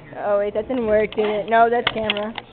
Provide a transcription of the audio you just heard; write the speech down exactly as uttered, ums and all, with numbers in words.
Oh wait, that didn't work, did it? No, that's camera.